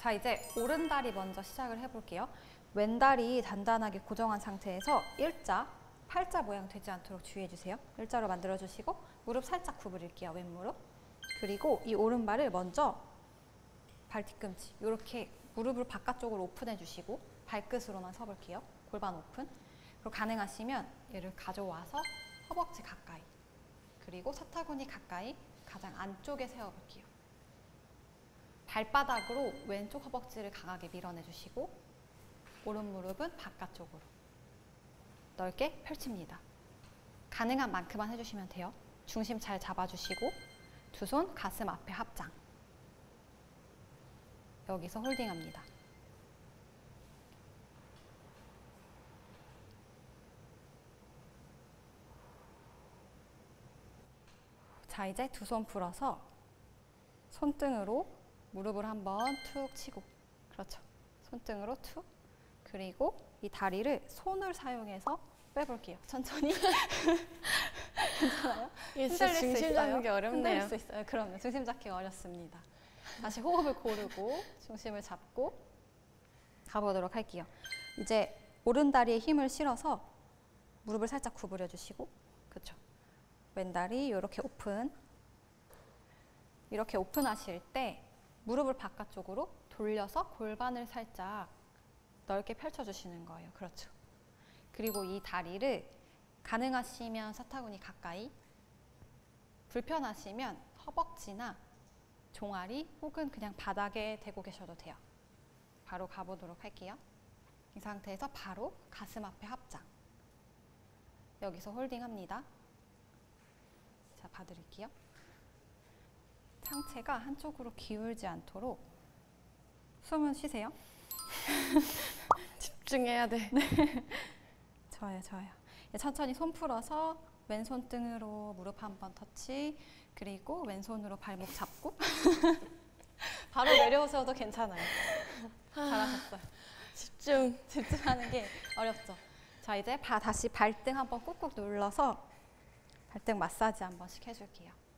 자, 이제 오른다리 먼저 시작을 해볼게요. 왼다리 단단하게 고정한 상태에서 일자, 팔자 모양 되지 않도록 주의해주세요. 일자로 만들어주시고 무릎 살짝 구부릴게요. 왼무릎. 그리고 이 오른발을 먼저 발 뒤꿈치 이렇게 무릎을 바깥쪽으로 오픈해주시고 발끝으로만 서볼게요. 골반 오픈. 그리고 가능하시면 얘를 가져와서 허벅지 가까이, 그리고 사타구니 가까이 가장 안쪽에 세워볼게요. 발바닥으로 왼쪽 허벅지를 강하게 밀어내주시고 오른 무릎은 바깥쪽으로 넓게 펼칩니다. 가능한 만큼만 해주시면 돼요. 중심 잘 잡아주시고 두 손 가슴 앞에 합장. 여기서 홀딩합니다. 자, 이제 두 손 풀어서 손등으로 무릎을 한번 툭 치고, 그렇죠. 손등으로 툭. 그리고 이 다리를 손을 사용해서 빼볼게요. 천천히. 괜찮아요? 이게 진짜 중심 잡는 게 어렵네요. 흔들릴 수 있어요. 그럼요. 중심 잡기가 어렵습니다. 다시 호흡을 고르고 중심을 잡고 가보도록 할게요. 이제 오른다리에 힘을 실어서 무릎을 살짝 구부려 주시고, 그렇죠. 왼다리 이렇게 오픈. 이렇게 오픈하실 때 무릎을 바깥쪽으로 돌려서 골반을 살짝 넓게 펼쳐주시는 거예요. 그렇죠. 그리고 이 다리를 가능하시면 사타구니 가까이, 불편하시면 허벅지나 종아리 혹은 그냥 바닥에 대고 계셔도 돼요. 바로 가보도록 할게요. 이 상태에서 바로 가슴 앞에 합장. 여기서 홀딩합니다. 자, 봐드릴게요. 상체가 한쪽으로 기울지 않도록 숨은 쉬세요. 집중해야 돼. 네. 좋아요, 좋아요. 천천히 손 풀어서 왼손 등으로 무릎 한번 터치, 그리고 왼손으로 발목 잡고 바로 내려오셔도 괜찮아요. 잘하셨어요. 집중하는 게 어렵죠. 자, 이제 다시 발등 한번 꾹꾹 눌러서 발등 마사지 한 번씩 해줄게요.